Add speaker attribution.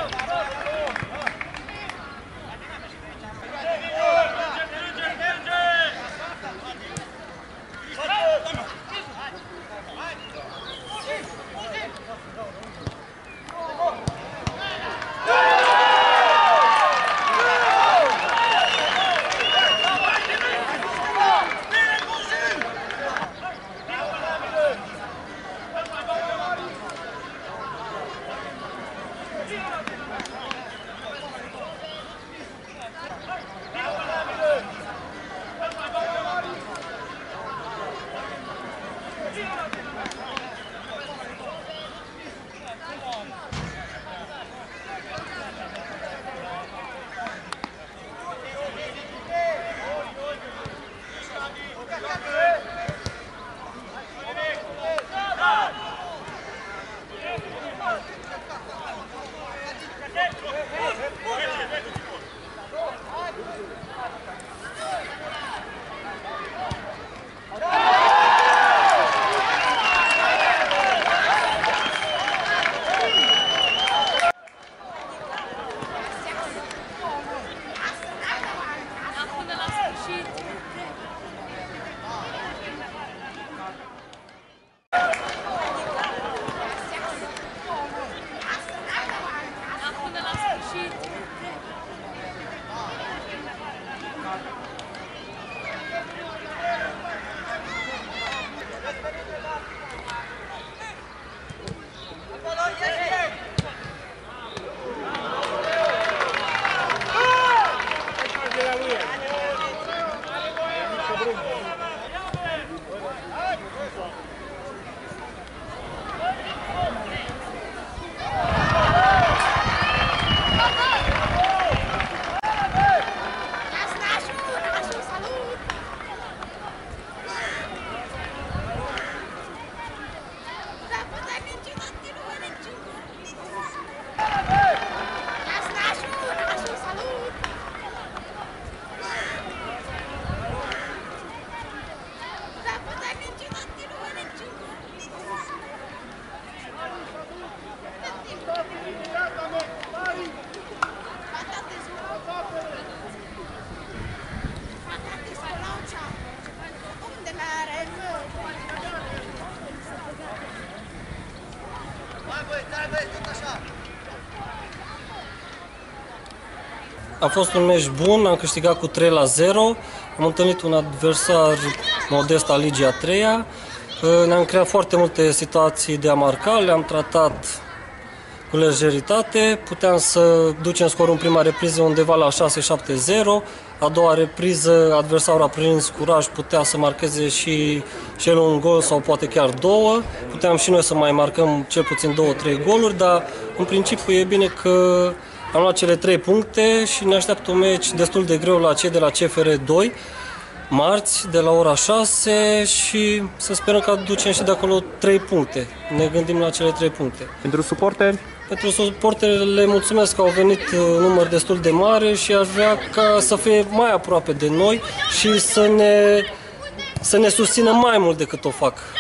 Speaker 1: A fost un meci bun, am câștigat cu 3-0. Am întâlnit un adversar modest al Ligii a 3-a. Ne-am creat foarte multe situații de a marca, le-am tratat cu lejeritate. Puteam să ducem scorul în prima repriză undeva la 6-7-0. A doua repriză, adversarul a prins curaj, putea să marcheze și el un gol sau poate chiar două. Puteam și noi să mai marcăm cel puțin 2-3 goluri, dar în principiu e bine că am luat cele 3 puncte și ne așteaptă un meci destul de greu la cei de la CFR 2, marți, de la ora 6 și să sperăm că aducem și de acolo 3 puncte. Ne gândim la cele 3 puncte.
Speaker 2: Pentru suporteri?
Speaker 1: Pentru suporteri le mulțumesc că au venit număr destul de mare și aș vrea ca să fie mai aproape de noi și să ne susțină mai mult decât o fac.